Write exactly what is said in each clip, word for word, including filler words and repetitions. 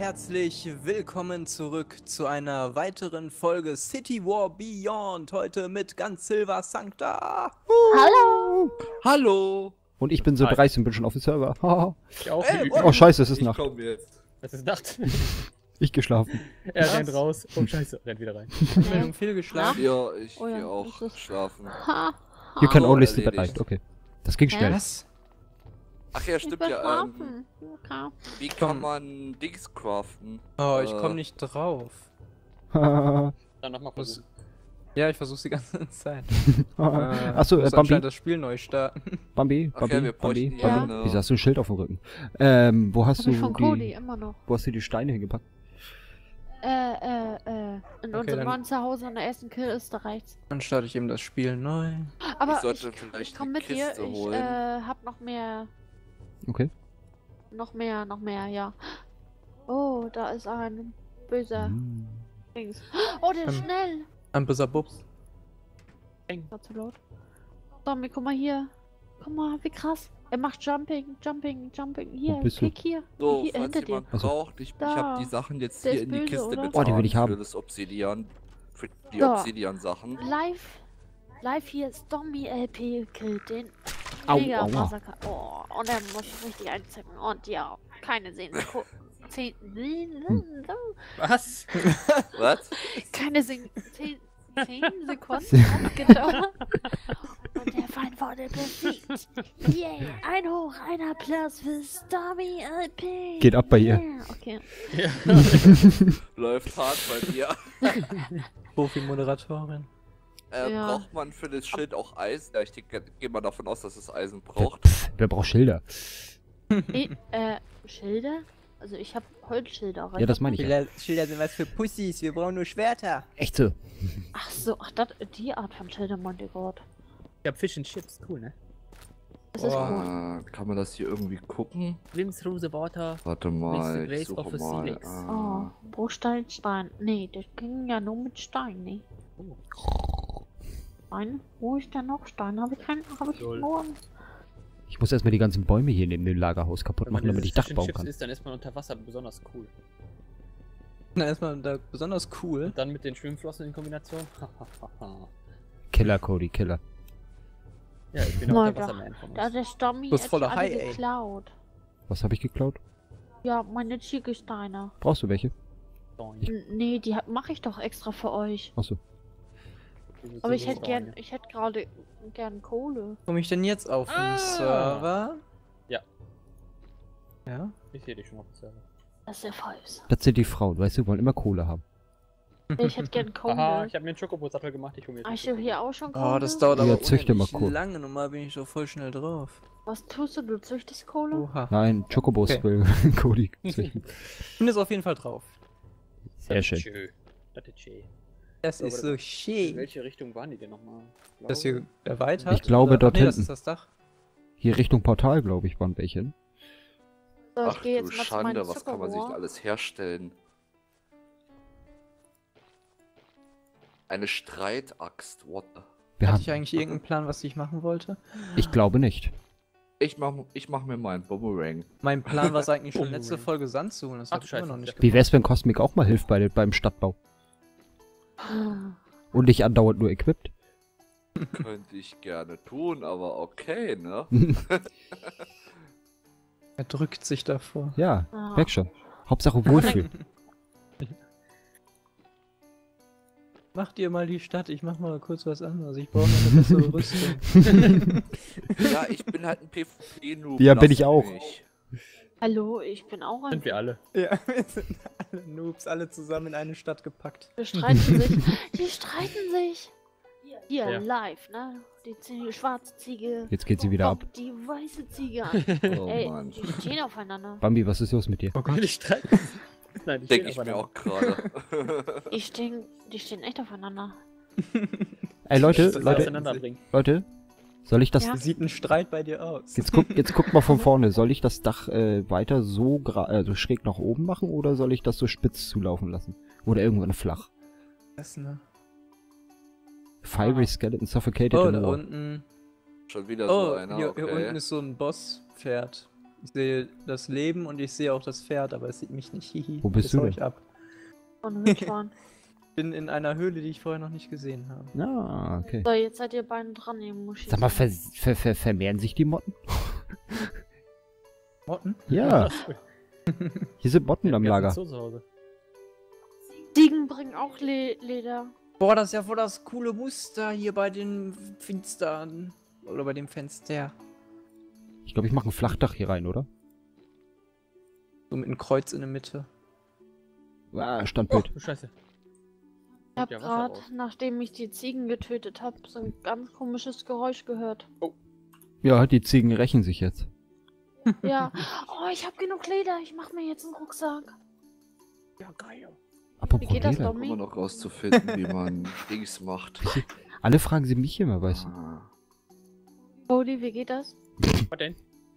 herzlich willkommen zurück zu einer weiteren Folge City War Beyond. Heute mit ganz Silver Sancta. Hallo! Hallo! Und ich bin so Hi. dreist und bin schon auf dem Server. Haha. Ich auch. Ey, Wie oh, Oh scheiße, es ist ich Nacht. komm jetzt. Es ist Nacht. Ich geschlafen. Er Was? rennt raus. Oh scheiße, rennt wieder rein. Meldung viel geschlafen. Ja, ich Oh ja, gehe auch das ist- schlafen. Ha, You can Oh, only sleep at erledigt. night. Okay. Das ging schnell. Was? Ach ja, ich stimmt will ja. Ähm, schlafen. Okay. wie Komm. kann man Dings craften? Oh, ich Äh, komme nicht drauf. Dann nochmal Muss- versuchen. Ja, ich versuch's die ganze Zeit. Achso, ich äh, muss Bambi, anscheinend das Spiel neu starten. Bambi, Ach Bambi, ja, wir Bambi, bräuchten ja Bambi. eine- Wieso hast du ein Schild auf dem Rücken? Ähm, wo hast Hab du ich von Cody die, immer noch. wo hast du die Steine hingepackt? Äh, äh, äh. In Okay, unserem dann- neuen Zuhause an der ersten Kill ist da rechts. Dann starte ich eben das Spiel neu. Aber Ich ich, sollte ich, vielleicht komm eine mit dir. Kiste Ich holen. äh, hab noch mehr. Okay. Noch mehr, noch mehr, ja. Oh, da ist ein böser Hm. Dings. Oh, der ist Ähm. schnell. Ein böser Bubs. War zu laut. Tommy, guck mal hier. Guck mal, wie krass. Er macht Jumping, Jumping, Jumping. Hier, bist du? klick hier. So, hier falls hinter dir. jemand Achso. braucht, ich, ich Da. habe die Sachen jetzt Der hier ist in die böse, Kiste oder? getan Oh, die will ich haben. für das Obsidian. Für die Da. Obsidian-Sachen. Live, live hier ist Tommy L P killt den Au, Mega aua. Massaker. Oh, und er muss richtig einzippen. Und ja, keine zehn Sekunden. Zehn, Was? Was? keine zehn, zehn, zehn Sekunden hat gedauert. Und der Feind wurde besiegt. Yay, ein Hoch, ein Applaus für Tommy L P. Geht ab bei ihr. Yeah, okay. Ja. Läuft hart bei dir. Profi-Moderatorin. Äh, Ja. Braucht man für das Schild auch Eisen? Ja, ich denke- gehe mal davon aus, dass es Eisen braucht. Pff, wer braucht Schilder? Eh, äh, Schilder? Also ich habe Holzschilder. Ja, das meine ich. Ja. Schilder, Schilder sind was für Pussys, wir brauchen nur Schwerter. Echt so. Ach so, ach, das, die Art von Schilder meinte ich gerade. Ich hab Fish and Chips, cool, ne? Das ist Oh. cool. Äh, kann man das hier irgendwie gucken? Swims through the water. Warte mal, With the ich grace of suche a mal. Felix. Äh, Oh, Bruchstein, Stein. Nee, das ging ja nur mit Stein, ne? Oh. Stein? Wo ist denn noch Stein? Habe ich keinen, habe ich Lol. nur. Ich muss erstmal die ganzen Bäume hier neben dem Lagerhaus kaputt Wenn man machen, damit ich dieses Dach Fish and bauen Chips kann. isst, dann ist man unter Wasser besonders cool. Na, erstmal da besonders cool. Und dann mit den Schwimmflossen in Kombination. Killer, Cody, Killer. Ja, ich bin der Leute, Unterwasserman von Da uns. der Stommi Du bist hat voller alle Hai, ey. geklaut. Was habe ich geklaut? Ja, meine Ziegelsteine. Brauchst du welche? N nee, die mache ich doch extra für euch. Achso. Aber ich hätte gern, ich hätte gerade gern Kohle. Komme ich denn jetzt auf den Ah. Server? Ja. Ja? Ich sehe dich schon auf dem Server. Das ist ja falsch. Das sind die Frauen, weißt du, wollen immer Kohle haben. Ich hätte gern Aha, Kohle. ich habe mir einen Schokobro-Sattel gemacht, ich hole mir jetzt Hast einen du hier auch schon Kohle? Oh, das dauert Ja, aber züchte mal unendlich Kohle. lange. Normal bin ich doch voll schnell drauf. Was tust du? Du züchtest Kohle? Oha. Nein, Chocobos Okay. will Cody züchten. Ich bin jetzt auf jeden Fall drauf. Sehr Das schön. ist schön. Das ist schön. Das Aber ist das- so In schön. welche Richtung waren die denn nochmal? Das hier erweitert? Ich glaube, oder? dort Ach, nee, das hinten. ist das Dach. Hier Richtung Portal, glaube ich, waren welche. So, ich Ach gehe du jetzt mal zu meinem Schande, was kann man sich Zuckerrohr. alles herstellen? Eine Streitaxt, what the... Wir Hatte haben, ich eigentlich irgendeinen Plan, was ich machen wollte? ich glaube nicht. Ich mach, ich mach mir mal einen Boomerang. Mein Plan war es eigentlich schon Oh, letzte Moment. Folge Sand zu holen. Das Ach, hat ich immer Scheiße. noch nicht Wie wär's, wenn Cosmic auch mal hilft bei, beim Stadtbau? Und nicht andauernd nur equipped? Könnte ich gerne tun, aber okay, ne? Er drückt sich davor. Ja, Ah. merk schon. Hauptsache Wohlfühl. Mach dir mal die Stadt, ich mach mal kurz was anderes. Ich brauche eine bessere Rüstung. Ja, ich bin halt ein PvP-Noob. Ja, bin lass ich auch. mich. Hallo, ich bin auch ein. Sind wir alle. Ja, wir sind alle Noobs, alle zusammen in eine Stadt gepackt. Die streiten sich. Die streiten sich. Hier, Ja. live, ne? Die Ziege, schwarze Ziege. Jetzt geht sie wieder ab. guckt die weiße Ziege an. Oh Ey, Mann. die stehen aufeinander. Bambi, was ist los mit dir? Oh Die streiten. Nein, die Denke stehen ich mir aufeinander. auch gerade. Die stehen, die stehen echt aufeinander. Ey, Leute, Das Leute, auseinanderbringen. Leute. Soll ich das... Ja. Wie sieht ein Streit bei dir aus? Jetzt guck, jetzt guck mal von vorne. Soll ich das Dach äh, weiter so gra also schräg nach oben machen oder soll ich das so spitz zulaufen lassen? Oder irgendwann flach? Das, ne? Fiery Skeleton suffocated Oh, in da war. unten. Schon wieder so Oh, einer, hier, okay. hier unten ist so ein Boss-Pferd. Ich sehe das Leben und ich sehe auch das Pferd, aber es sieht mich nicht. Hihi. Wo bist Das du hau denn? ich ab. Und mitfahren. Ich bin in einer Höhle, die ich vorher noch nicht gesehen habe. Ah, okay. So, jetzt seid ihr beiden dran, ihr Muschi. Sag mal, ver ver ver vermehren sich die Motten? Motten? Ja, hier sind Motten am Wir haben Lager. so zu Hause. Ziegen bringen auch Le Leder. Boah, das ist ja voll das coole Muster hier bei den Fenstern. Oder bei dem Fenster. Ich glaube, ich mache ein Flachdach hier rein, oder? So mit einem Kreuz in der Mitte. Ah, Oh, Standbild. du Scheiße. Ich hab Ja, Wasser grad, raus. nachdem ich die Ziegen getötet hab, so ein ganz komisches Geräusch gehört. Ja, die Ziegen rächen sich jetzt. Ja. Oh, ich hab genug Leder. Ich mach mir jetzt einen Rucksack. Ja, geil. Apropos Wie geht das, Leder. Dom? Immer noch rauszufinden, wie man Dings macht. Alle fragen sie mich immer, weißt du. Ah. Cody, wie geht das? Was denn?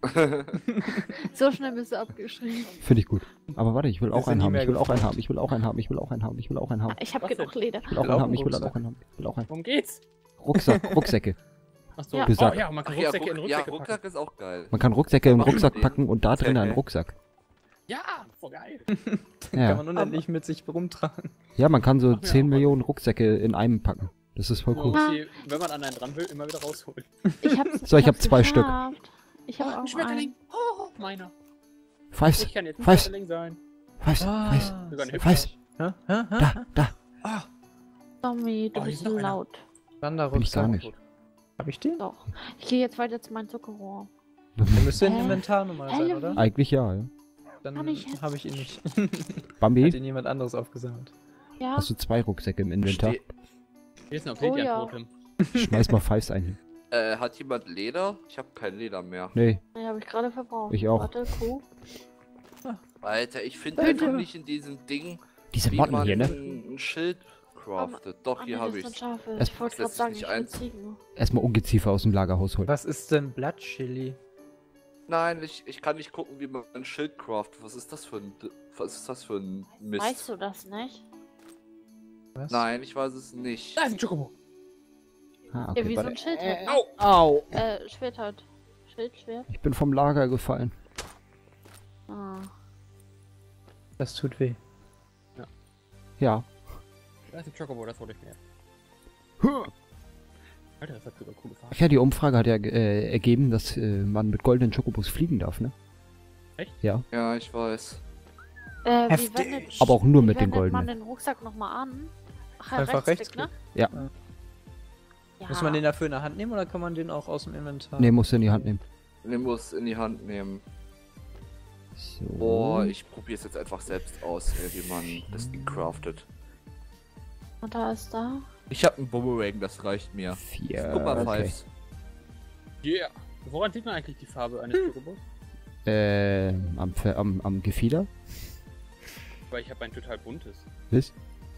So schnell bist du abgeschrieben. Finde ich gut. Aber warte, ich will Wir auch sind einen nie haben, mehr ich will auch einen gefragt. haben, ich will auch einen haben, ich will auch einen haben, ich will auch einen haben. Ich hab Was genug Leder. Ich will auch will einen auch haben, ich will einen auch einen haben, ich will auch einen. Worum geht's? Rucksack, Rucksäcke. Achso, Ja. oh, Rucksack. ja, man kann Ach ja, Rucksäcke in Ruck, ja, Rucksäcke Rucksack packen. ist auch geil. Man kann Rucksäcke in den Mach ich Rucksack den. packen und da drin einen Rucksack. Ja, voll geil. Den Ja. kann man unendlich mit sich rumtragen. Ja, man kann so Ach ja, zehn aber- Millionen Rucksäcke in einem packen. Das ist voll Nur cool. muss die, wenn man an einen dran will, immer wieder rausholen. Ich hab's, So, ich hab hab's zwei Stück. geschafft. Ich hab Oh, ein auch Schmetterling. einen. Oh, meiner. Pfeif's, Ich kann jetzt ein Pfeif's. Schmetterling sein. pfeif's, Ah. pfeif's, Sogar ein pfeif's. Hüpfer. Hä? Hä? Hä? Da, da. Ah, Tommy, du Oh, hier bist ist noch so einer. laut. Wanderrucksack. Bin ich gar nicht. Hab ich den? Doch. Ich gehe jetzt weiter zu meinem Zuckerrohr. Der müsste in Hä? Inventar nochmal sein, Halloween? oder? Eigentlich ja, ja. Dann Hab ich jetzt? habe ich ihn nicht. Hat Bambi, ihn jemand anderes aufgesammelt. Ja. hast du zwei Rucksäcke im Inventar? Ste Hier ist ein Oh ja. Obsidian-Totem. Schmeiß mal Pfeifs ein. äh, hat jemand Leder? Ich habe kein Leder mehr. Nee, Ja, habe ich gerade verbraucht. Ich auch. Warte, Kuh. Alter, ich finde Bitte. einfach nicht in diesem Ding, diese wie Motten man hier, ne? ein ein Schild craftet. Doch, Ah, hier nee, habe das ich's. sind Schafe. Es- Ich wollte das gerade lässt sich sagen, ich will ein- Ziegen. Erstmal Ungeziefer aus dem Lagerhaus holen. Was ist denn Blattchili? Nein, ich, ich kann nicht gucken, wie man ein Schild craftet. Was ist das für ein, was ist das für ein Mist? Weißt du das nicht? Was? Nein, ich weiß es nicht. Da ist ein Chocobo. Ah, Ja, wie okay, so ein warte. Schild halt. Au! Au! Äh, Schwert halt. Schild, Schwert. Ich bin vom Lager gefallen. Ah. Das tut weh. Ja. Da ist ein Chocobo, das wollte ich mir. Alter, das hat sogar coole Farben. Ach ja, die Umfrage hat ja äh, ergeben, dass äh, man mit goldenen Chocobos fliegen darf, ne? Echt? Ja. Ja, ich weiß. Äh, wie Heftig. wendet, Aber auch nur wie mit den wendet man goldenen. den Rucksack nochmal an? Ach, ja, Einfach Rechtsklick, ne? Rechtsklick. Ja. Ja. Muss man den dafür in der Hand nehmen oder kann man den auch aus dem Inventar? Ne, musst du in die Hand nehmen. Den muss in die Hand nehmen. So. Boah, ich probiere es jetzt einfach selbst aus, ey, wie man das Ding craftet. Und da ist da. Ich habe einen Boomerang, das reicht mir. Vier. Guck mal, okay. Fives. Yeah. Woran sieht man eigentlich die Farbe eines Chocobos? Äh, am, Ver- am, am Gefieder? Weil ich habe ein total buntes. Wisst?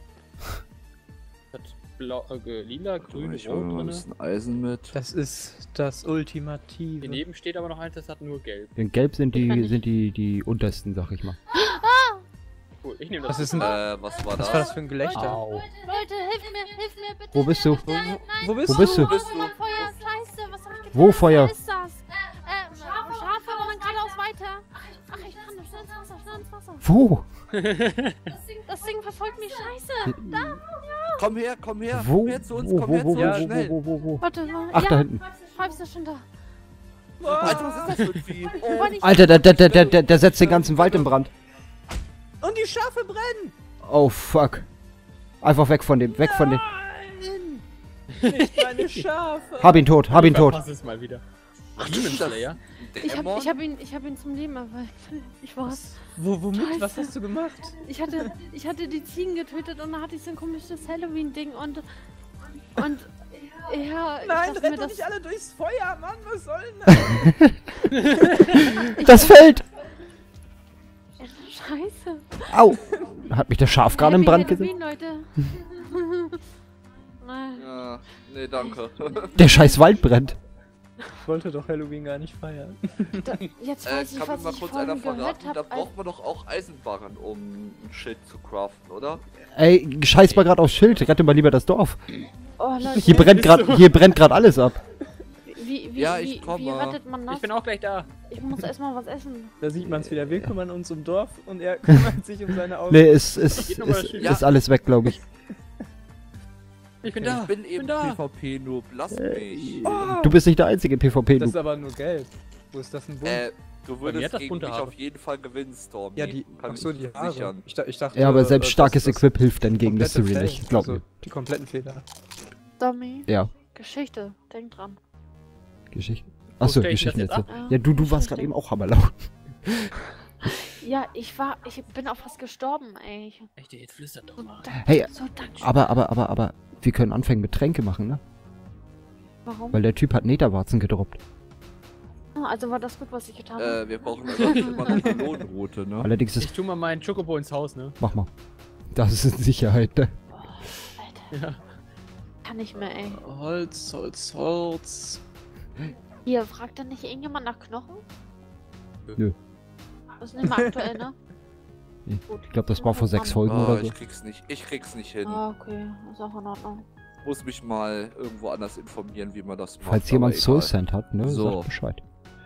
Hat blau, äh, lila, grün, Ich rot hole mal ein drin. bisschen Eisen mit. Das ist das Ultimative. Daneben steht aber noch eins, das hat nur gelb. In Gelb sind Ich kann die, nicht. sind die, die untersten, sag ich mal. Cool, ich nehme Was das. ist denn Äh, was war Was das? war das für ein Gelächter? Au. Leute, hilf mir, hilf mir bitte. Wo bist du? Nein, nein, Wo bist Wo du? bist du? Wo bist du? Mann, Feuer, scheiße, was hab ich getan? Wo Feuer? Was ist das? Äh, Schafe, Schafe und dann geradeaus weiter. Ach, ich kann nicht, schnell ins Wasser, schnell ins Wasser. Wo? Das Ding verfolgt mich, scheiße. Komm her, komm her, Wo? komm her zu uns, Wo, komm wo, her wo, zu wo, uns, wo, schnell. wo, wo, wo? Warte mal. Ach, ja, da hinten. Pfeifst ist schon da. Alter, was ist das für ein Vieh? Oh, Wollte ich- Alter, der, der, der, der, der, der setzt den ganzen Wald in Brand. Und die Schafe brennen! Oh, fuck. Einfach weg von dem, weg von dem. Nein! Nicht meine Schafe! Hab ihn tot, hab ihn tot. Verpass es mal wieder. Ach, Demon das ist das. Slayer? Ich hab, Dämon? ich hab ihn, ich hab ihn zum Leben erweckt. Ich war's. Wo, womit? Scheiße. Was hast du gemacht? Ich hatte, ich hatte die Ziegen getötet und dann hatte ich so ein komisches Halloween-Ding und, und, ja, ich Nein, dachte rennt mir, doch das, nicht alle durchs Feuer, Mann, was soll denn das? Das Feld! scheiße. Au! Hat mich der Schaf gerade in Happy Brand gesetzt? Halloween, Leute. Nein. Ja, nee, danke. Der scheiß Wald brennt. Ich wollte doch Halloween gar nicht feiern. Da, jetzt Äh, weiß ich, kann mir was mal ich kurz einer vorhin gehört verraten, da habe. braucht man doch auch Eisenbarren, um ein Schild zu craften, oder? Ey, scheiß mal gerade aufs Schild, rette mal lieber das Dorf. Oh, Leute, Hier brennt gerade, hier brennt gerade alles ab. wie, Wie, Ja, wie, ich komme. Wie rettet man das? Ich bin auch gleich da. Ich muss erstmal was essen. Da sieht man es wieder. Wir kümmern uns um Dorf und er kümmert sich um seine Augen. Nee, es ist, Geht ist, noch mal ist, schön. ist alles weg, glaube ich. Ich bin Ich da. bin eben da. PvP-Noob, lass Äh, mich. Du bist nicht der einzige PvP, Das ist du. aber nur gelb. Wo ist das ein Bunt? Äh, du mir würdest hat das gegen bunte mich Haare. auf jeden Fall gewinnen, Stormy. ja, die. Kann Achso, ich die Haare. sichern. Ich, da- ich dachte, Ja, aber äh, selbst das- starkes das Equip hilft dann gegen komplette Mystery Fake. nicht, glaub Also, mir. die kompletten Fehler. Dummy. Ja, Geschichte. Denk dran. Geschichten. Achso, stell ich das Geschichten jetzt jetzt. ab? Ja, du, du warst gerade eben auch hammerlaut. Ja, ich war. Ich bin auch fast gestorben, ey. Ich- Echt, jetzt flüstert doch So, mal. dank, Hey, so dank. Aber, aber, aber, aber, wir können anfangen mit Tränke machen, ne? Warum? Weil der Typ hat Netherwarzen gedroppt. Ah, also war das gut, was ich getan habe. Äh, wir brauchen aber immer noch eine Lohnroute, ne? Allerdings Ich ist... tu mal meinen Chocobo ins Haus, ne? Mach mal. Das ist in Sicherheit, ne? Oh, Alter. Ja. Kann nicht mehr, ey. Holz, Holz, Holz. Hier, fragt denn nicht irgendjemand nach Knochen? Nö. Das ist nicht mehr aktuell, ne? Nee. Gut. Ich glaube, das war vor sechs Folgen Oh, oder so. ich krieg's nicht, ich krieg's nicht hin. Ah, okay. Ist auch in Ordnung. Muss mich mal irgendwo anders informieren, wie man das macht. Falls jemand aber Soul egal. Sand hat, ne? So. Sagt Bescheid.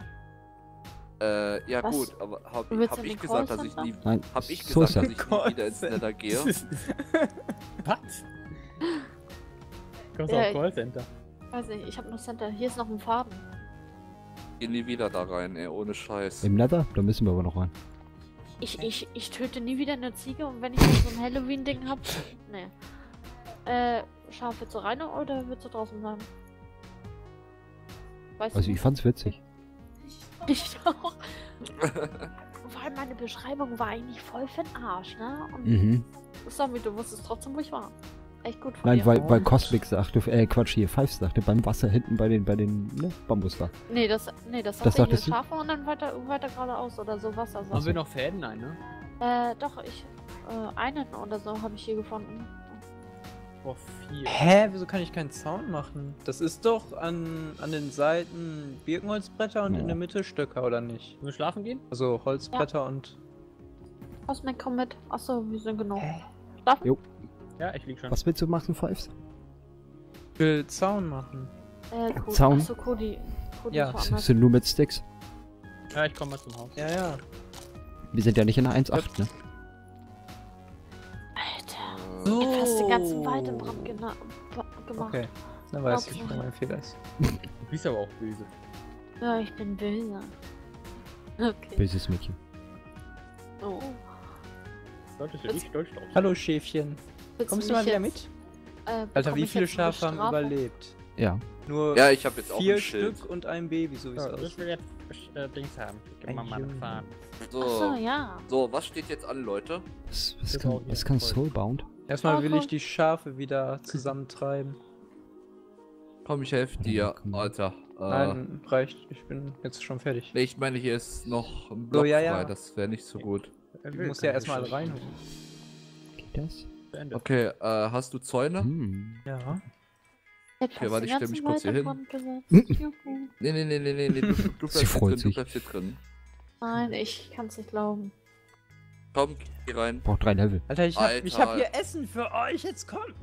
Äh, ja Was? gut, aber hab, Du willst hab in ich den gesagt, dass ich Callcenter? nie, Nein, hab ich Soul gesagt, dass Sand. ich nie wieder ins Nether gehe? Was? Kommst du Ja, auf ich- Callcenter? Weiß nicht, ich habe nur Center. Hier ist noch ein Faden. Geh nie wieder da rein, ey, ohne Scheiß. Im Nether? Da müssen wir aber noch rein. Ich, ich, ich töte nie wieder eine Ziege und wenn ich jetzt so ein Halloween-Ding hab. Nee. Äh, Schaf, willst du rein oder willst du draußen bleiben? Weißt Also du? ich fand's witzig. Ich auch. Vor allem meine Beschreibung war eigentlich voll für den Arsch, ne? Und Mhm. Sammy, du wusstest trotzdem, wo ich war. Echt gut von Nein, dir. weil, weil Cosmic sagte, äh, Quatsch, hier, Five sagte, beim Wasser hinten bei den, bei den, ne, Bambus da. Nee, das, nee, das, Das sagte hier sagtest du? Schafe und dann weiter, weiter geradeaus oder so Wasser. Haben wir noch Fäden? Nein, ne? Äh, doch, ich, äh, einen oder so habe ich hier gefunden. Boah, vier. Hä, wieso kann ich keinen Zaun machen? Das ist doch an, an den Seiten Birkenholzbretter und Ja. in der Mitte Stöcker, oder nicht? Wollen wir schlafen gehen? Also Holzbretter und... Cosmic, komm mit. Achso, wir sind genug. Hä? Schlafen? Jo. Ja, ich lieg schon. Was willst du machen, Fives? Ich will Zaun machen. Äh, Cody. Zaun? Achso, Cody. Cody Ja, ist Das woanders. sind nur mit Sticks. Ja, ich komme mal zum Haus. Ja, ja. Wir sind ja nicht in der eins Punkt acht, ne? Alter. So. Ich hab fast den ganzen Wald im Brand gena- ba- gemacht. Okay, dann weiß Okay. ich, wo mein Fehler ist. Du bist aber auch böse. Ja, ich bin böse. Okay. Böses Mädchen. Oh. Solltest du nicht stolz drauf sein. Hallo Schäfchen. Willst Kommst du mich mal wieder jetzt, mit? Äh, Alter, bekomm wie ich viele jetzt eine Schafe haben Strafe? überlebt? Ja. Nur Ja, ich habe jetzt auch vier ein Schild. Stück und ein Baby, so wie es So, ich aussieht. will jetzt äh, Dings haben. Gib Ein mal meine Junge. Fahnen. So, Achso, ja. so, was steht jetzt an, Leute? Was, was Wir kann, brauchen was hier kann voll. Soulbound? Erstmal Oh, will komm. ich die Schafe wieder zusammentreiben. Komm, ich helfe dir, Alter. Äh, Nein, reicht. Ich bin jetzt schon fertig. nee, ich meine, hier ist noch ein Block ja, frei, ja. das wäre nicht so gut. Ich muss ja erstmal reinholen. Geht das? Beendet. Okay, äh, hast du Zäune? Hm. Ja. Jetzt Okay, hast warte, du ich den stell mich ganzen kurz hier Wald hin. in Brand gesetzt. Juhu. Nee, nee, nee, nee, nee, nee, du, du bleibst Sie hier freut drin, du sich. bleibst hier drin. Nein, ich kann's nicht glauben. Komm, geh rein. Braucht drei Level. Alter, ich hab, ich Alter. hab hier Essen für euch, jetzt kommt!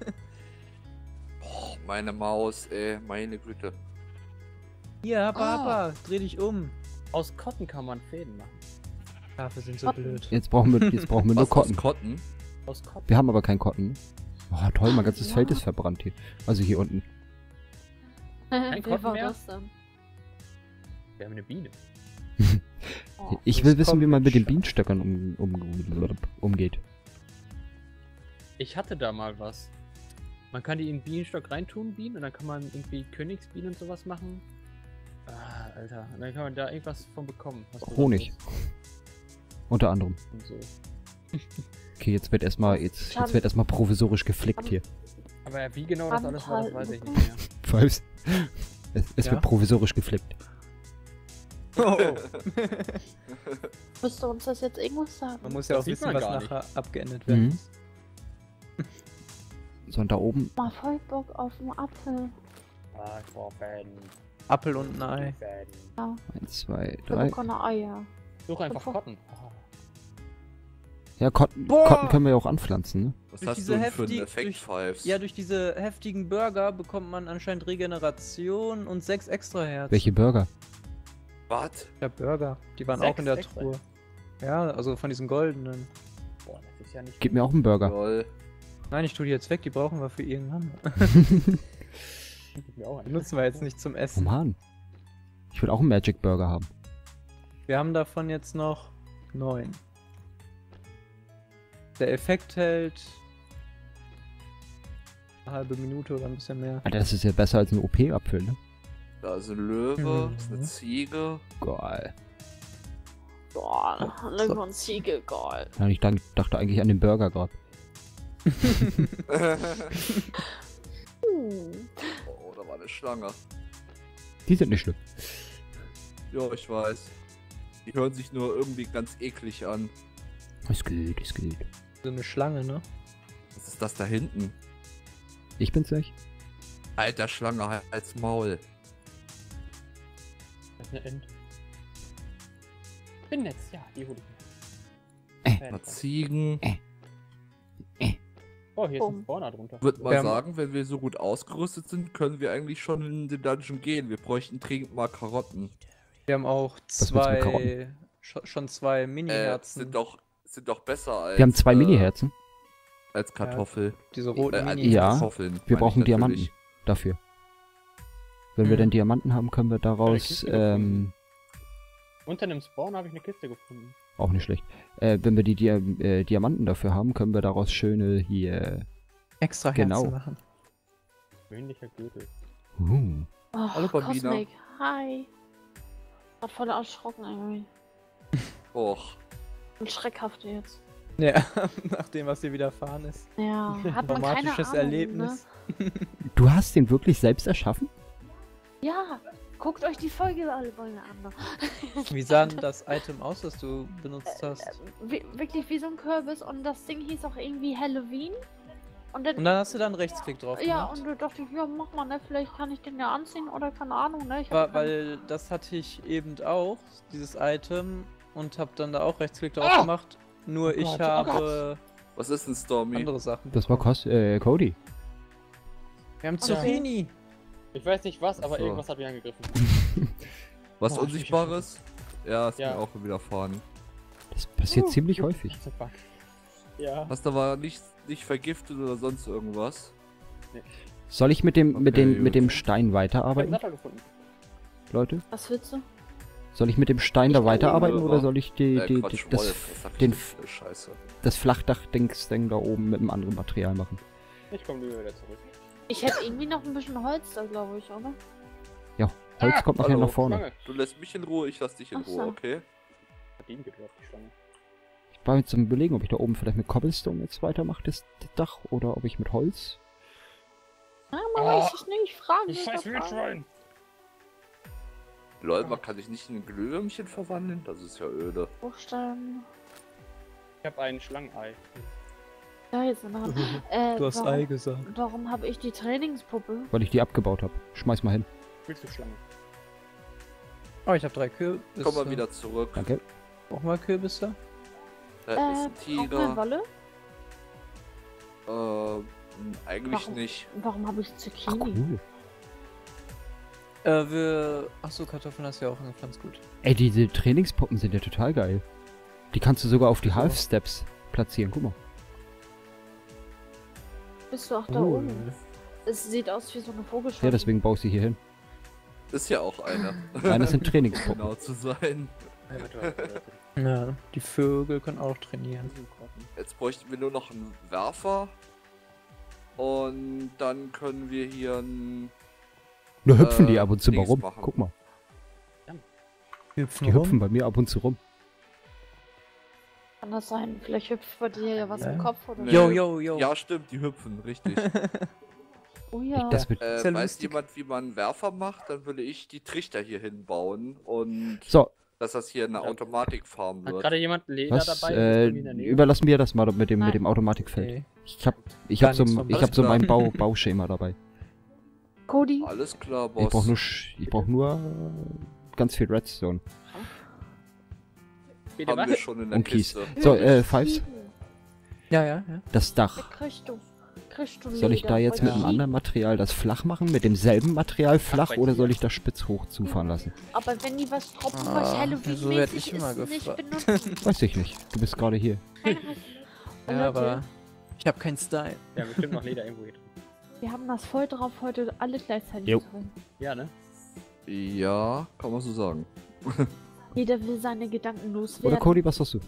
Boah, meine Maus, ey, meine Güte. Hier, Hapa, Ah. Hapa, dreh dich um. Aus Kotten kann man Fäden machen. Schafe sind so Cotton. blöd. Jetzt brauchen wir, jetzt brauchen wir nur Was, aus Cotton. Kotten? Aus Kotten. Wir haben aber keinen Cotton. Oh, toll, mein ganzes Ja. Feld ist verbrannt hier. Also hier unten. Wer Cotton war mehr? das denn? Wir haben eine Biene. Oh. Ich das will wissen, kommt wie man mit den schon. Bienenstöckern um, um, umgeht. Ich hatte da mal was. Man kann die in den Bienenstock reintun, Bienen, und dann kann man irgendwie Königsbienen und sowas machen. Ah, Alter. Und dann kann man da irgendwas von bekommen. was Honig. Besonderes. Unter anderem. Und so. Okay, jetzt wird erstmal jetzt, Schaden. jetzt wird erstmal provisorisch geflickt hier. Aber wie genau das alles war, das weiß ich Anteil nicht mehr. Falls. Es, es Ja? wird provisorisch geflickt. Oh. Müsst ihr uns das jetzt irgendwas sagen? Man muss ja Das auch sieht wissen, man was gar nicht. nachher abgeändert werden Mhm. muss. So, und da oben. Mal voll Bock auf den Apfel. Ah, ich brauch Fäden. Apfel und ein Ei. Fäden. Ja, eins, zwei, wir drei. bekommen Eier. Such einfach Bevor- Kotten. Oh. Ja, Cotton, Boah! Cotton können wir ja auch anpflanzen, ne? Was Durch hast diese du denn für einen heftig- Effekt, durch- Fives? Ja, durch diese heftigen Burger bekommt man anscheinend Regeneration und sechs extra Herzen. Welche Burger? Was? Ja, Burger. Die waren Sechs auch in der extra. Truhe. Ja, also von diesen goldenen. Boah, das ist ja nicht. Gib mir auch einen Burger. Lol. Nein, ich tue die jetzt weg, die brauchen wir für irgendwann. Gib mir auch einen. Benutzen wir jetzt nicht zum Oh Essen. Mann. Ich will auch einen Magic Burger haben. Wir haben davon jetzt noch neun. Der Effekt hält eine halbe Minute oder ein bisschen mehr. Alter, das ist ja besser als ein O P-Apfel, ne? Da ist ein Löwe, Mhm. ist eine Ziege. Geil. Boah, Löwe und Ziege, geil. Ja, ich dank- dachte eigentlich an den Burger gerade. Uh. Oh, da war eine Schlange. Die sind nicht schlimm. Ja, ich weiß. Die hören sich nur irgendwie ganz eklig an. Ist gut, ist gut. So eine Schlange, ne? Was ist das da hinten? Ich bin's nicht. Alter Schlange, halt als Maul. Das ist eine Ent. Bin jetzt, ja, die hol ich Äh. mir. Mal Ziegen. Oh, hier ist Bumm. ein Spawner drunter. Würde mal Wir haben- sagen, wenn wir so gut ausgerüstet sind, können wir eigentlich schon in den Dungeon gehen. Wir bräuchten dringend mal Karotten. Wir haben auch willst du mit zwei. Karotten? Scho- schon zwei Äh, Mini-Herzen. sind doch, sind doch besser als. Wir haben zwei äh, Mini-Herzen Als Kartoffel. Diese roten Äh, als Mini. Ja, Kartoffeln, wir meine brauchen ich Diamanten natürlich. dafür. Wenn wir Hm. denn Diamanten haben, können wir daraus, Kiste ähm, Unter einem Spawner habe ich eine Kiste gefunden. auch nicht schlecht. Äh, wenn wir die Dia äh, Diamanten dafür haben, können wir daraus schöne hier, Extra Herzen Genau. machen. Gewöhnlicher Gürtel. uh, Oh, Hallo, Bambina. Cosmic, hi. Grad voll erschrocken irgendwie. Och. Und schreckhaft jetzt. Ja, nach dem, was dir widerfahren ist. Ja, hat man keine Traumatisches Ahnung, Erlebnis. du hast den wirklich selbst erschaffen? Ne? Ja, guckt euch die Folge alle mal an. Wie sah denn das Item aus, das du benutzt hast? Wie, wirklich wie so ein Kürbis und das Ding hieß auch irgendwie Halloween. Und dann, Und dann hast du dann Rechtsklick drauf ja, gemacht? und da dachte ich, ja, mach mal, ne? Vielleicht kann ich den ja anziehen oder keine Ahnung, ne? Ich War, hatte keine- weil das hatte ich eben auch, dieses Item, und hab dann da auch Rechtsklick drauf Ah! gemacht. Nur Oh ich Gott, oh habe Was ist denn Stormy? andere Sachen. Das war bekommen. Kos äh, Cody. Wir haben Okay. Zucchini. Ich weiß nicht was, aber Ach so. irgendwas hat mich angegriffen. Was Boah, Unsichtbares? Ja, ist Ja. mir auch widerfahren. Das passiert Uh, ziemlich häufig. What the fuck? Ja. Hast du aber nicht, nicht vergiftet oder sonst irgendwas? Soll ich mit dem, mit Okay, den, mit dem gut. Stein Ich hab einen weiterarbeiten, Sattel gefunden. Leute? Was willst du? Soll ich mit dem Stein da Ich weiterarbeiten nehme- oder soll ich die, Äh, die, Quatsch, die, das, Wolf, was sag ich den, denn für Scheiße. das Flachdach-Dings-Ding da oben mit einem anderen Material machen? Ich komme lieber wieder zurück. Ich hätte irgendwie noch ein bisschen Holz da, glaube ich, oder? Holz Ah, kommt nachher hallo, nach vorne. Schlange. Du lässt mich in Ruhe, ich lass dich in Ach so. Ruhe, okay? Hat ihn gedroppt, die Schlange. Ich war jetzt am Überlegen, ob ich da oben vielleicht mit Cobblestone jetzt weitermache, das, das Dach, oder ob ich mit Holz. Ja, man Ah, weiß es nicht, fragen. Ich ist scheiß doch Wildschwein! Lol, man kann sich nicht in ein Glühwürmchen verwandeln? Das ist ja öde. Buchstaben. Ich hab ein Schlangenei. Ja, jetzt noch. Äh, Du hast warum, Ei gesagt. warum habe ich die Trainingspuppe? Weil ich die abgebaut habe. Schmeiß mal hin. Willst du Schlange? Oh, ich habe drei Kürbisse. Komm mal wieder zurück. Danke. Auch mal Kürbisse? Äh, Da ist ein braucht man Tiger. Wolle? Äh, eigentlich Warum? nicht. Warum habe ich Ach, Zucchini? cool. Äh, wir... Achso, Kartoffeln hast du ja auch angepflanzt, gut. Ey, diese Trainingspuppen sind ja total geil. Die kannst du sogar auf die So. Half-Steps platzieren. Guck mal. Bist du auch da Cool. oben? Es sieht aus wie so eine Vogelscheuche. Ja, deswegen baue ich sie hier hin. Ist ja auch eine. Nein, das sind Trainingspuppen. Genau zu sein. Ja, die Vögel können auch trainieren. Jetzt bräuchten wir nur noch einen Werfer. Und dann können wir hier einen. Nur hüpfen Äh, die ab und zu mal Dings rum. machen. Guck mal. Hüpfen Die hüpfen bei mir ab und zu rum. Kann das sein? Vielleicht hüpft bei dir ja was Ja. im Kopf oder Nee. so. Yo, yo, yo. Ja, stimmt, die hüpfen, richtig. Oh ja. Das wird. äh, Ist ja weiß lustig. jemand, wie man einen Werfer macht? Dann würde ich die Trichter hier hinbauen. Und So, dass das hier eine Ja. Automatikfarm Hat wird. gerade jemand Leder was? dabei? Äh, Irgendwie in der Nähe? überlassen wir das mal mit dem, Nein. mit dem Automatikfeld. Okay. Ich hab, ich Gar hab so, nichts von ich hab so Alles mein klar. Bau, Bauschema dabei. Cody? Alles klar, Boss. Ich brauch nur, Sch- ich brauch nur äh, ganz viel Redstone. Bitte Haben was? wir schon in der Und Kies. Kiste. So, äh, Fives? Ja, ja, ja. Das Dach. Kriegst du. Kriegst du Soll ich Leder da jetzt von mit einem Jeep? anderen Material das flach machen? Mit demselben Material flach bei oder dir. soll ich das spitz hoch zufahren lassen? Aber wenn die was droppen, Ah, was so werd Halloween-mäßig ich immer ist, nicht gefragt. benutzen. Weiß ich nicht. Du bist gerade hier. Ja, aber ich habe keinen Style. Ja, bestimmt noch Leder irgendwo hier drin. Wir haben das voll drauf, heute alle gleichzeitig Jo. drin. Ja, ne? Ja, kann man so sagen. Jeder will seine Gedanken Oder loswerden. Cody, was hast du?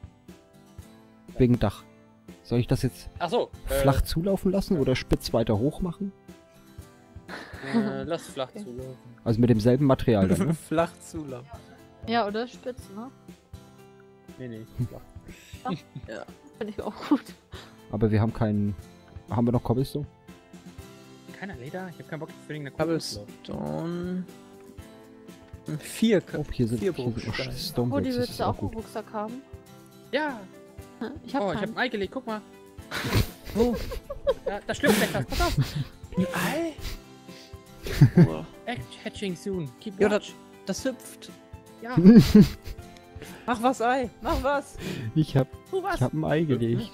Wegen Dach. Soll ich das jetzt Ach so. Äh, flach zulaufen lassen oder spitz weiter hoch machen? Äh, lass flach Okay. zulaufen. Also mit demselben Material dann, ne? Flach zulaufen. Ja, oder? Spitz, ne? Nee, nee, flach. Finde ich auch gut. Aber wir haben keinen... Haben wir noch Cobblestone? Keiner Leder? Ich hab keinen Bock für irgendeine Kugel zu laufen. Cobblestone. Vier, Oh, hier sind, vier hier sind noch Bruchsteine. Stonebricks, Cody, das willst ist du auch auch einen gut. Rucksack haben? Ja! Hm? Ich hab Oh, ich hab keinen. ein Ei gelegt, guck mal. Oh, Da, da schlüpft etwas, pass auf! ein Ei? Oh. Act hatching soon. Keep Ja, watch. das, das hüpft. Ja, Mach was, Ei. Mach was. Ich hab, tu was! ich hab ein Ei gelegt.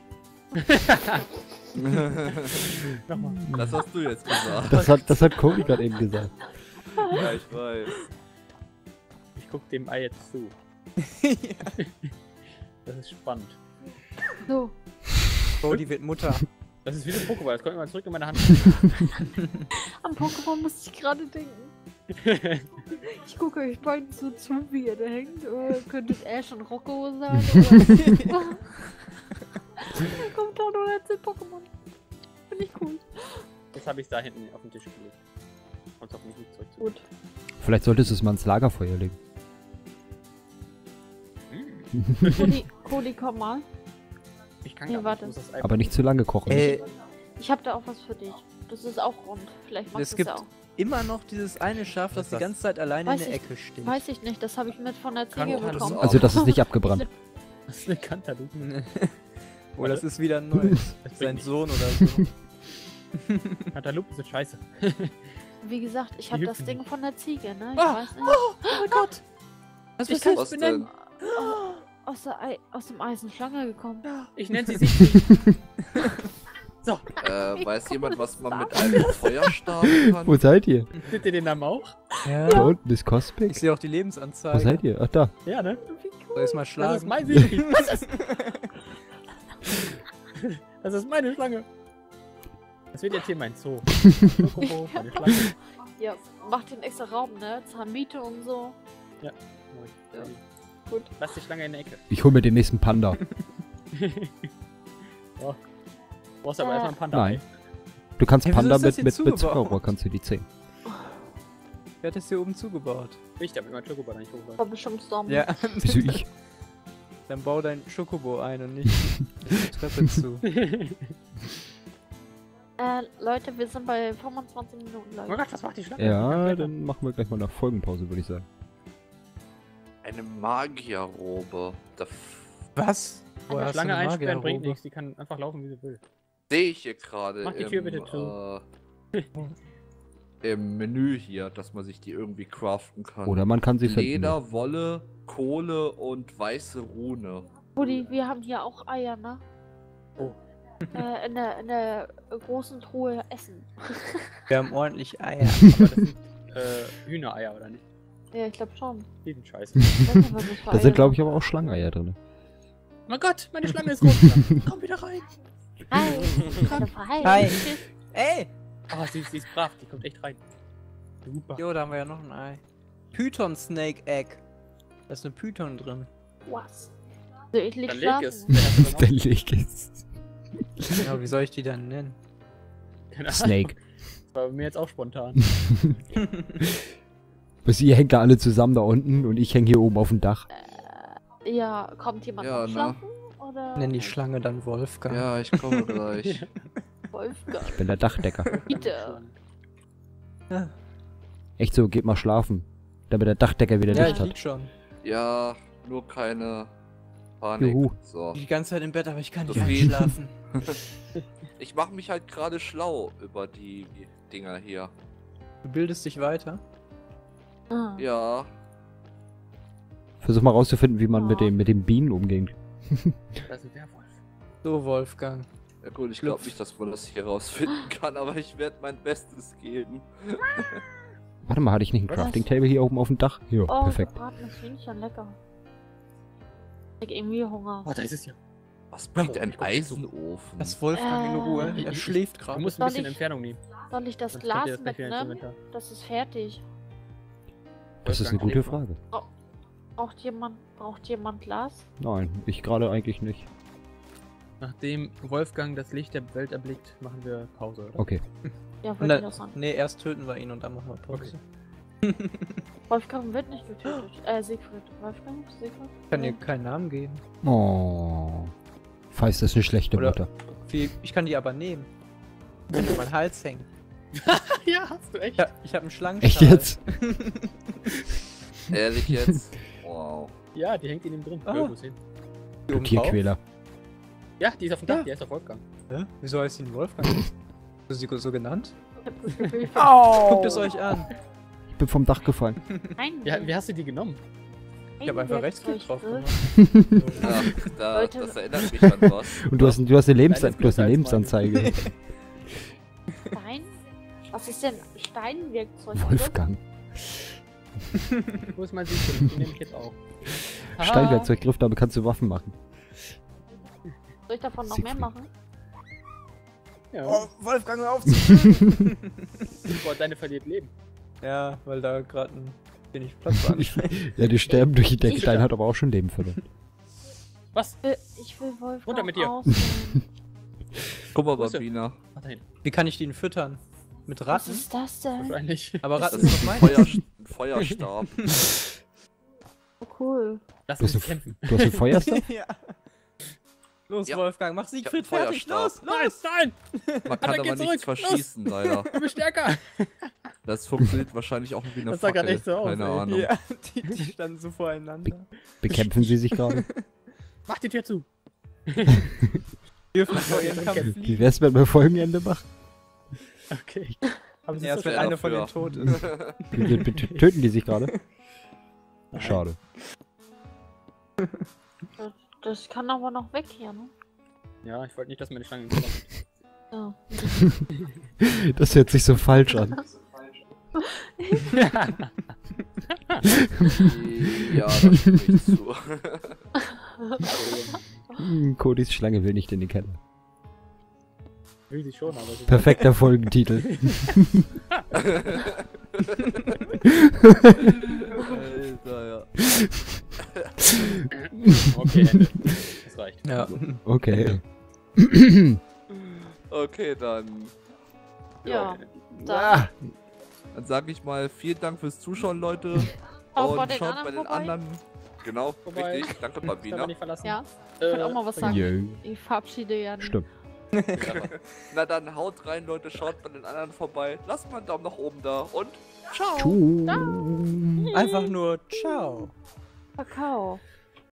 Nochmal. Das hast du jetzt gesagt. Das hat, das hat Cody gerade eben gesagt. Ja, ich weiß. Ich guck dem Ei jetzt zu. Das ist spannend. So, Oh, die wird Mutter. Das ist wie so ein Pokéball, das kommt immer zurück in meine Hand. an Pokémon musste ich gerade denken. Ich gucke euch beiden so zu, wie ihr da hängt. Oder könntet Ash und Rocco sein? Oder... Dann kommt da nur letzte Pokémon. Finde ich cool. Das habe ich da hinten auf den Tisch gelegt. Und auf mich nicht zurück. Gut. Vielleicht solltest du es mal ins Lagerfeuer legen. Cody, Cody, komm mal. Ich kann Ja, gar warte. nicht, ich muss das Ei Aber nicht zu lange kochen. Ey, Ich habe da auch was für dich. Das ist auch rund. Vielleicht magst es du es gibt ja auch. immer noch dieses eine Schaf, Was das ist die das? ganze Zeit alleine Weiß in der ich- Ecke steht. Weiß ich nicht, das habe ich mit von der Kann Ziege alles bekommen. auch. Also das ist nicht abgebrannt. Das ist eine Cantaloupe. Oh, das ist wieder ein neues. Das bringt Sein nichts. Sohn oder so. Cantaloupe sind scheiße. Wie gesagt, ich Die habe das hüpfen Ding von der Ziege, ne? Ich Ah, weiß nicht. Oh mein Gott. Was Ich ist kann das? es Was denn? Aus, der Ei, aus dem Eisenschlange gekommen. Ich nenne sie sich. So, Äh, weiß jemand, was man mit einem Feuer starten kann? Wo seid ihr? seht ihr den Namen auch? Ja. Da unten ist Ich Cosmic. sehe auch die Wo Lebensanzeige. seid ihr? Ach da. Ja, ne? Wie Soll ich mal Das ist schlagen? mein Siegfried. Was ist? Das ist meine Schlange. Das wird jetzt hier mein Zoo. Chocobo, meine Schlange. Ja, mach den extra Raum, ne? Zahnmiete und so. Ja. Ja. Gut. Lass die Schlange in der Ecke. Ich hol mir den nächsten Panda. Oh. Du brauchst aber Äh. erstmal ein Panda. Nein. Du kannst Hey, wieso Panda ist das mit, hier mit, mit zugebaut? Zuckerrohr, kannst du die zählen. Wer hat das hier oben zugebaut? Ich, damit mein Chocobo da nicht hochläuft. War bestimmt Storm. Ja, Wieso ich? dann bau dein Schokobo ein und nicht die Treppe zu. Äh, Leute, wir sind bei fünfundzwanzig Minuten, Oh mein Leute. Gott, was macht die Schlange? Ja, dann machen wir gleich mal eine Folgenpause, würde ich sagen. Eine Magierrobe. Da f- Was? Woher hast du Schlange eine einsperren bringt Magierrobe? nichts, die kann einfach laufen, wie sie will. sehe ich hier gerade Mach die im, Tür bitte zu. äh, im Menü hier, dass man sich die irgendwie craften kann. Oder man kann sie finden. Leder, Wolle, Kohle und weiße Rune. Rudi, wir haben hier auch Eier, ne? Oh. Äh, in der, in der großen Truhe Essen. Wir haben ordentlich Eier. Aber das sind äh, Hühnereier, oder nicht? Ja, ich glaube schon. Die sind scheiße. Ich weiß nicht, was das für Da Eier sind, glaube ich, aber auch Schlangeneier drin. Oh mein Gott, meine Schlange ist runter. Komm wieder rein. Hi, hallo, hi. Hi. Tschüss. Ey! Oh, sie, sie ist brav, die kommt echt rein. Super. Jo, da haben wir ja noch ein Ei. Python Snake Egg. Da ist eine Python drin. Was? So, ich leg Dann leg schlafen. es. Wer hat das Der denn Leg ist. Ja, wie soll ich die dann nennen? auch? Keine Ahnung. Snake. Das war bei mir jetzt auch spontan. Bis ihr hängt da alle zusammen da unten und ich hänge hier oben auf dem Dach. Ja, kommt jemand Ja, noch ne? schlafen? Oder? Nenn die Schlange dann Wolfgang. Ja, ich komme gleich. Wolfgang. Ich bin der Dachdecker. Bitte. Ja, Echt so, geht mal schlafen. Damit der Dachdecker wieder ja Licht ich hat. lieg schon. Ja, nur keine Panik. Juhu. So. Die ganze Zeit im Bett, aber ich kann nicht Zufrieden. einschlafen. Ich mache mich halt gerade schlau über die Dinger hier. Du bildest dich weiter. Ah. Ja, Versuch mal rauszufinden, wie man mit, Oh. dem, mit den Bienen umgeht. Das ist ein Werwolf. So, Wolfgang. Ja gut, ich glaube nicht, dass man das hier rausfinden kann, aber ich werde mein Bestes geben. Warte mal, hatte ich nicht ein Was? Crafting Table hier oben auf dem Dach? Ja, Oh, perfekt. gebratenes Hühnchen, lecker. Ich hab irgendwie Hunger. Oh, da ist es ja. Was bringt Oh, ein ich guck- Eisenofen? Lass Wolfgang in Ruhe. Äh, Er ich- schläft Du gerade. musst ein Soll bisschen ich- Entfernung nehmen. Soll ich das sonst kommt Glas ihr gleich wieder ins mitnehmen? Inventar. Das ist fertig. Das ist eine Wolfgang, gute leg mal. Frage. Braucht jemand, braucht jemand Glas? Nein, ich gerade eigentlich nicht. Nachdem Wolfgang das Licht der Welt erblickt, machen wir Pause, oder? Okay. Ja, Und würde ich dann, auch sagen. nee, erst töten wir ihn und dann machen wir Pause. Wolfgang wird nicht getötet. Äh, Siegfried. Wolfgang? Siegfried? Ich kann dir keinen Namen geben. Oh. Feist ist eine schlechte Oder- Mutter. Wie, ich kann die aber nehmen. Wenn mir mein Hals hängt. Ja, hast du echt. Ich hab, ich hab einen Schlangenschal. Echt jetzt? Ehrlich jetzt? Wow. Ja, die hängt in ihm drin. Ah. Irgendwo hin. Die Du oben drauf? Tierquäler. Ja, die ist auf dem Dach, Ja. die ist auf Wolfgang. Hä? Wieso heißt sie denn Wolfgang? Hast du sie so genannt? Ich hab das Gefühl, ich Guckt es euch an. Ich bin vom Dach gefallen. Nein, Ja, wie hast du die genommen? Ich habe einfach Rechtsklick drauf gemacht. Ja, da, Leute. das erinnert mich an was. Und du hast, du hast eine, Lebens Nein, das du hast eine größer als meine. Lebensanzeige. Stein? Was ist denn Steinwerkzeug? Wolfgang. Wo ist mein Siegfried? Den nehme ich jetzt auch. Haha. Steinwerkzeuggriff, damit kannst du Waffen machen. Soll ich davon noch Siegfried. mehr machen? Ja. Oh, Wolfgang, hör auf zu töten. Boah, deine verliert Leben. Ja, weil da gerade ein wenig Platz war. Ja, die sterben durch den Ich- Stein, hat aber auch schon Leben verloren. Was? Äh, Ich will Wolfgang Runter mit dir. ausnehmen. Guck mal, Wo ist er? Babina. Ach, da hinten. Wie kann ich den füttern? Mit Was Ratten? ist das denn? Wahrscheinlich. Aber Das Ratten ist ist doch ein, mein. Feuer, ein Feuerstab. Oh, cool. Lass Du hast, uns einen, kämpfen. du hast einen Feuerstab? Ja. Los, Ja. Wolfgang, mach Siegfried Ich hab einen fertig. Feuerstab. Los, los. Nein, nein! Man kann Attackier aber nichts zurück, los! verschießen, leider. Du bist stärker! Das funktioniert wahrscheinlich auch wie eine Das sah grad Fackel. echt so aus, Keine ey. Ahnung. Ja, die, die standen so voreinander. Bekämpfen sie sich gerade? Mach die Tür zu! Dürfen vor ihren Kampf Wie fliegen. wär's, wenn wir Folgenende machen? Okay. Aber Erst wenn schwer einer von dafür. denen tot ist. Wie- wie- Töten die sich gerade? Schade. Das, das kann aber noch weg hier, ne? Ja, ich wollte nicht, dass meine Schlange ins Wasser Ja. Das hört sich so falsch an. Ja, das stimme ich zu. Hm, Codys Schlange will nicht in den Keller. Will sie schon, aber sie Perfekter Folgentitel. Alter, ja. Okay, Ende. Das reicht. Ja. Okay. Okay, dann. Ja. Okay. Dann Dann sage ich mal vielen Dank fürs Zuschauen, Leute. schaut bei Und den schaut bei anderen den vorbei. anderen. Genau, Vorbei. richtig. Danke, Kann man Babina. nicht verlassen. Ja, Äh, ich will auch mal was sagen. Jö. Ich verabschiede ja nicht. Stimmt. Na dann haut rein, Leute. Schaut bei den anderen vorbei. Lasst mal einen Daumen nach oben da. Und ciao. Tschüss. Einfach nur ciao. Kakao.